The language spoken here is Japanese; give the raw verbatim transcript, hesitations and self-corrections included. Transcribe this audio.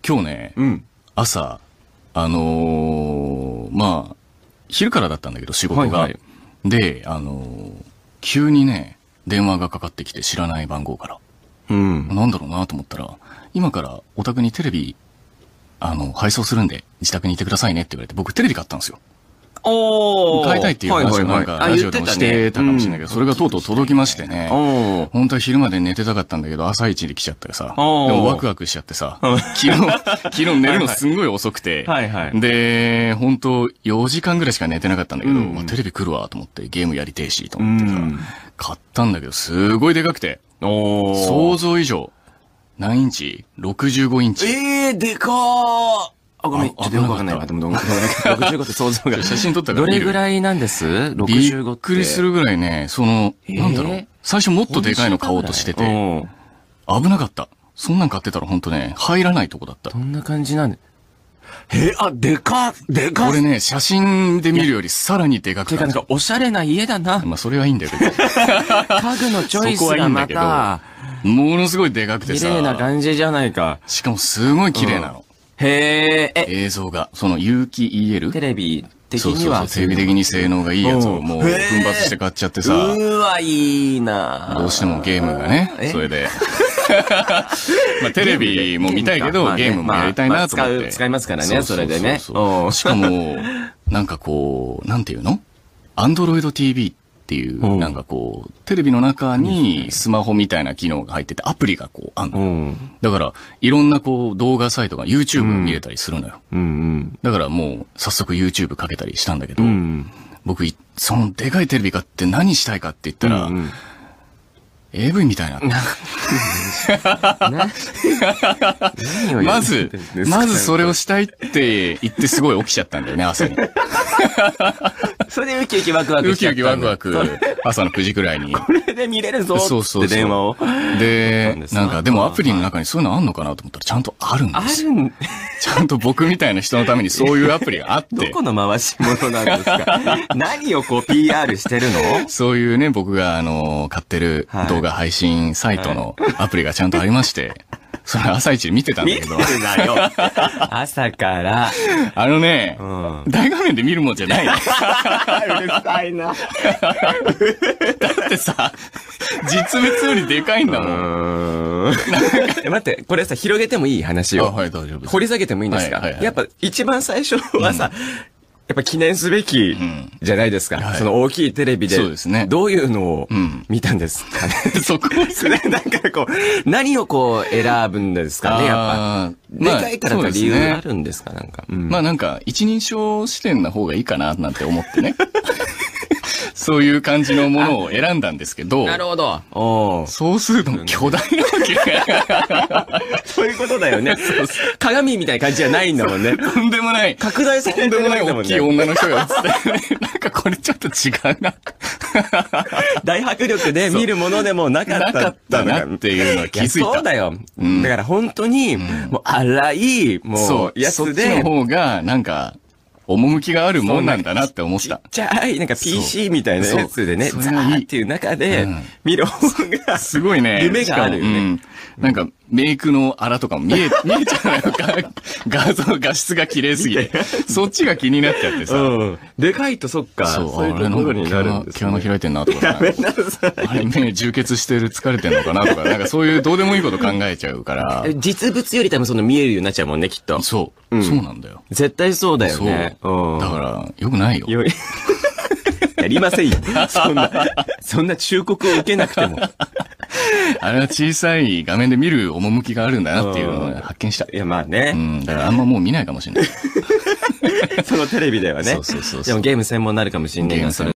今日ね、 うん。 朝、あのー、まあ、昼からだったんだけど、仕事が。 はいはい、 で、あのー、急にね、電話がかかってきて知らない番号から。 うん。 なんだろうなと思ったら、今からお宅にテレビ、あの、配送するんで、自宅にいてくださいねって言われて、僕テレビ買ったんですよ。 おー。 買いたいっていう話をなんか、ラジオでもしてたかもしれないけど、それがとうとう届きましてね。本当は昼まで寝てたかったんだけど、朝一で来ちゃってさ。でもワクワクしちゃってさ。昨日、昨日寝るのすんごい遅くて。 はいはい。 で、本当よじかんぐらいしか寝てなかったんだけど、まあ、テレビ来るわと思ってゲームやりてえしと思ってさ。買ったんだけど、すごいでかくて。想像以上。何インチ ?ろくじゅうご インチ。 ええー、でかー。あ、ごめん、ちょっとよくわかんないわ。でも、ろくじゅうごって想像が。 写真撮ったからどれぐらいなんです ?ろくじゅうご って。 びっくりするぐらいね、その、なんだろう。最初もっとでかいの買おうとしてて、危なかった。そんなん買ってたらほんとね、入らないとこだった。 どんな感じなんで。え、あ、でか、でか。 これね、写真で見るよりさらにでかくて。 てか、なんかおしゃれな家だな。 まあ、それはいいんだけど。 家具のチョイスがまた、 ものすごいでかくてさ。 綺麗な感じじゃないか。 しかもすごい綺麗なの。 へえ、 映像が、その有機 イーエル？ テレビ的には。 そうそうそう、テレビ的に性能がいいやつをもう、奮発して買っちゃってさ。 うわ、いいなどうしてもゲームがね、それで。まあ、テレビも見たいけど、ゲームもやりたいなと思って。 使いますからね、それでね。 しかも、なんかこう、なんていうの？ Android ティーブイ っていう、なんかこう、テレビの中にスマホみたいな機能が入ってて、アプリがこうあんの。だから、いろんなこう、動画サイトが YouTube 見れたりするのよ。だからもう、早速 YouTube かけたりしたんだけど、僕、そのでかいテレビ買って何したいかって言ったら、エーブイ みたいな。まず、まずそれをしたいって言ってすごい起きちゃったんだよね、朝に。 それでウキウキワクワクしちゃった。 ウキウキワクワク、朝のくじくらいに。 これで見れるぞって電話を。 で、なんか、でもアプリの中にそういうのあんのかなと思ったらちゃんとあるんですよ。あるんちゃんと僕みたいな人のためにそういうアプリがあって。 どこの回し物なんですか？何をこう ピーアール してるの？ そういうね、僕があの、買ってる動画配信サイトのアプリがちゃんとありまして、それ朝一で見てたんだけど。 見てたよ。朝から。 あのね、うん、大画面で見るもんじゃない。うるさいな。だってさ、実物よりでかいんだもん。 ん待って、これさ、広げてもいい話を。 あ、はい、大丈夫。 掘り下げてもいいんですか？はいはいはい、やっぱ一番最初はさ、うんやっぱ記念すべきじゃないですか。うんはい、その大きいテレビで。そうですね。どういうのを見たんですかね。うん、そこそれなんかこう、何をこう選ぶんですかね、やっぱ。でかいからか理由あるんですか、なんか。 うん、まあなんか、一人称視点な方がいいかな、なんて思ってね。そういう感じのものを選んだんですけど。 なるほど。 そうすると巨大なわけ。 そういうことだよね。鏡みたいな感じじゃないんだもんね。 とんでもない。 拡大されてとんでもない大きい女の人が映ってる。なんかこれちょっと違うな。 大迫力で見るものでもなかった。 なかったなっていうのは気づいた。 そうだよ。だから本当に、もう荒い、もうやつで。 そっちの方が、なんか、趣があるもんなんだなって思った。ちっちゃい、なんか ピーシー みたいなやつでね、ザーっていう中で、見る方が、 すごいね。 夢があるよね。 なんか、メイクの荒とかも見え、見えちゃうのか、画像、画質が綺麗すぎて。そっちが気になっちゃってさ。 うん。でかいとそっか。 そう、 そういうところになるんですね。 毛穴開いてんなとか。 やめなさい。 あれ、目充血してる、疲れてんのかなとか、なんかそういうどうでもいいこと考えちゃうから。 実物より多分その見えるようになっちゃうもんね、きっと。 そう。そうなんだよ。 絶対そうだよね。 そう。だから、よくないよ。 やりませんよ。そんな、そんな忠告を受けなくても。 あれは小さい画面で見る趣があるんだなっていうのを発見した。 いや、まあね。 うん。だからあんまもう見ないかもしれない。 そのテレビではね。 そうそうそう。 でもゲーム専門になるかもしれないな、それ